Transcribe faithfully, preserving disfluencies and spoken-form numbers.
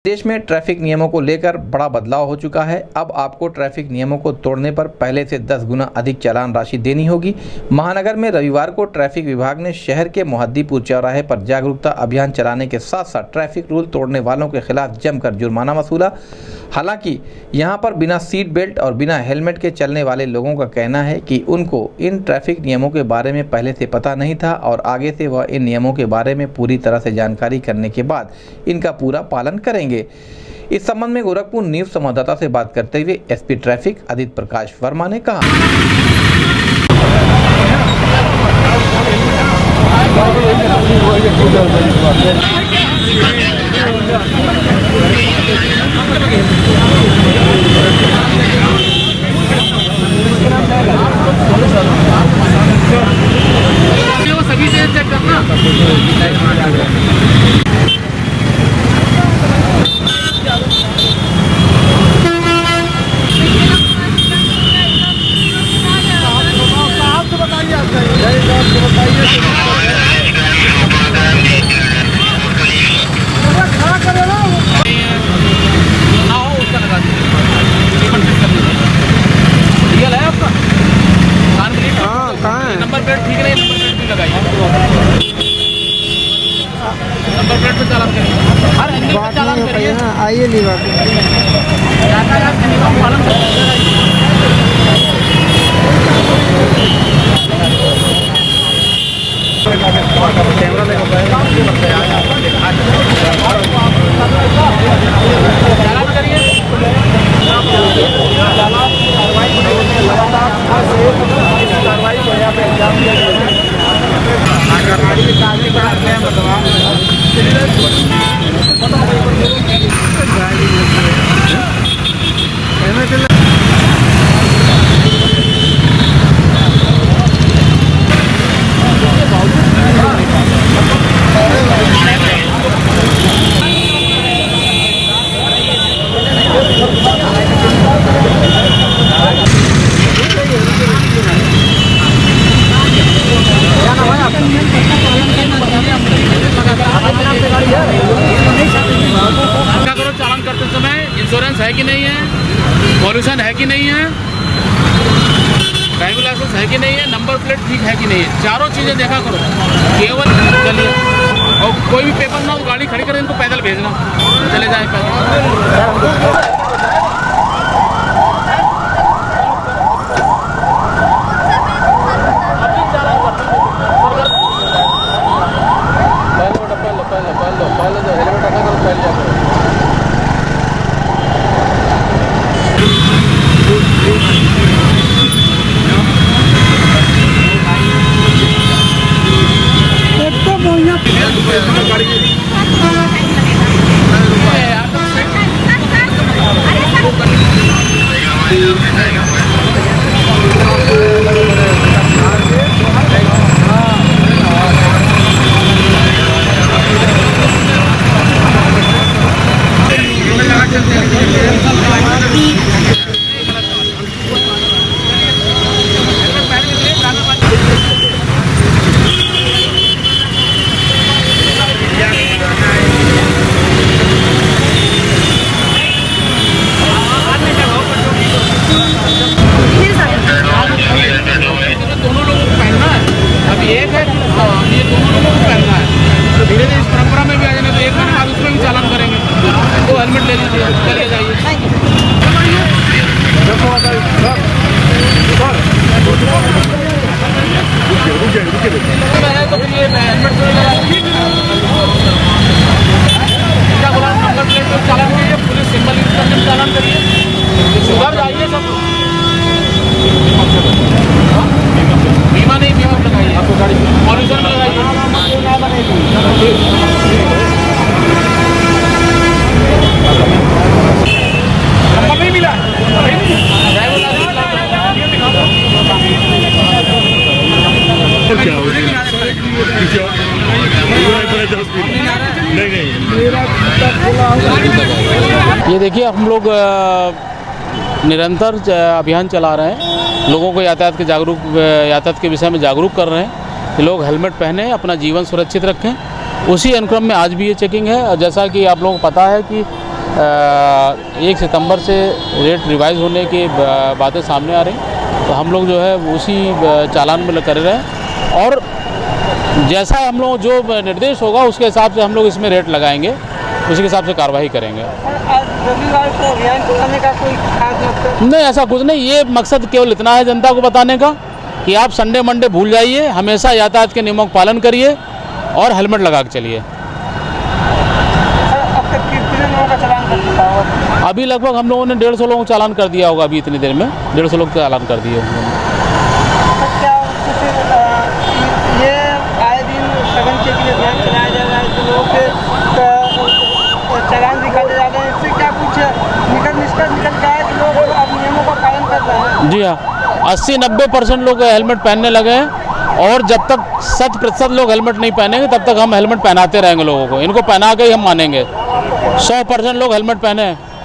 देश में ट्रैफिक नियमों को लेकर बड़ा बदलाव हो चुका है। अब आपको ट्रैफिक नियमों को तोड़ने पर पहले से दस गुना अधिक चालान राशि देनी होगी। महानगर में रविवार को ट्रैफिक विभाग ने शहर के मोहद्दीपुर चौराहे पर जागरूकता अभियान चलाने के साथ साथ ट्रैफिक रूल तोड़ने वालों के खिलाफ जमकर जुर्माना वसूला। हालांकि यहां पर बिना सीट बेल्ट और बिना हेलमेट के चलने वाले लोगों का कहना है कि उनको इन ट्रैफिक नियमों के बारे में पहले से पता नहीं था और आगे से वह इन नियमों के बारे में पूरी तरह से जानकारी करने के बाद इनका पूरा पालन करेंगे। इस संबंध में गोरखपुर न्यूज संवाददाता से बात करते हुए एसपी ट्रैफिक आदित्य प्रकाश वर्मा ने कहा। सभी से चेक करना। नंबर प्लेट ठीक नहीं, नंबर प्लेट भी लगाइए। नंबर प्लेट पे चालान करिए, हर एंगल पे चालान करिए। आइए ली बात यातायात के नियम पालन कैमरा चालान करिए। कार्रवाई को यहाँ पे अंजाम दिया चालान करते समय इंश्योरेंस है कि नहीं है, पॉल्यूशन है कि नहीं है, ड्राइविंग लाइसेंस है कि नहीं है, नंबर प्लेट ठीक है कि नहीं है, चारों चीज़ें देखा करो। केवल चलिए और कोई भी पेपर ना हो, गाड़ी खड़ी करें, इनको पैदल भेजना, चले जाए पैदल। हेलमेट ले लीजिए, चलिए जाइए। तो फिर ये हेलमेट क्या बोला, नंबर प्लेट पर चालान करिए, पुलिस सिंबल यूज करके चालान करिए, सुधर जाइए सब। बीमा नहीं, बीमा लगाइए, आपको गाड़ी पॉल्यूशन में लगाइए। नंबर नहीं मिला, ये देखिए हम लोग निरंतर अभियान चला रहे हैं, लोगों को यातायात के जागरूक यातायात के विषय में जागरूक कर रहे हैं कि लोग हेलमेट पहने, अपना जीवन सुरक्षित रखें। उसी अनुक्रम में आज भी ये चेकिंग है। और जैसा कि आप लोगों को पता है कि एक सितंबर से रेट रिवाइज होने की बातें सामने आ रही, तो हम लोग जो है उसी चालान में कर रहे हैं और जैसा हम लोग जो निर्देश होगा उसके हिसाब से हम लोग इसमें रेट लगाएंगे, उसी के हिसाब से कार्रवाई करेंगे। रविवार को अभियान चलाने का कोई खास मकसद नहीं, ऐसा कुछ नहीं। ये मकसद केवल इतना है जनता को बताने का कि आप संडे मंडे भूल जाइए, हमेशा यातायात के नियमों का पालन करिए और हेलमेट लगा के चलिए। अब तक कितने लोगों का चालान कर चुका होगा? अभी लगभग हम लोगों ने डेढ़ सौ लोगों को चालान कर दिया होगा। अभी इतनी देर में डेढ़ सौ लोग चालान कर दिए होंगे। क्या कुछ ये आए दिन सघन चेकिंग अभियान चलाया जा रहा है, तो लोगों के चालान दिखाते जा रहे हैं, इससे क्या कुछ निकल निष्कर्ष निकल गया है कि लोग अब नियमों का पालन कर रहे हैं? जी हाँ, अस्सी नब्बे परसेंट लोग हेलमेट पहनने लगे हैं और जब तक शत प्रतिशत लोग हेलमेट नहीं पहनेंगे तब तक हम हेलमेट पहनाते रहेंगे लोगों को। इनको पहना के ही हम मानेंगे। सौ परसेंट लोग हेलमेट पहने